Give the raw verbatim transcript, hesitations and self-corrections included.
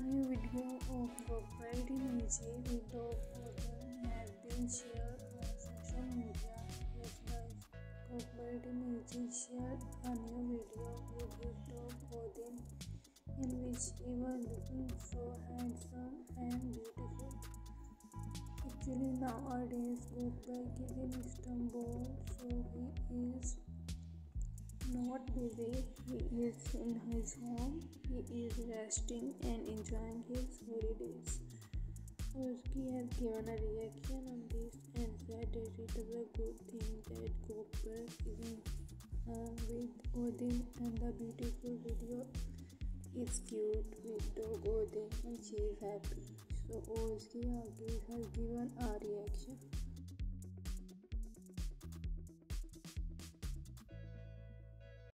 new video of Gökberk with Dog Odin has been shared on social media. Yes guys, Gökberk shared a new video with his dog Odin in which he was looking so handsome and beautiful. Actually nowadays Gökberk is in Istanbul, so he is not busy, he is in his home, he is resting and enjoying his holidays. Özge has given a reaction on this and said that it is a good thing that Gökberk is in, uh, with Odin, and the beautiful video is cute with dog Odin and she is happy. So Özge has given a reaction.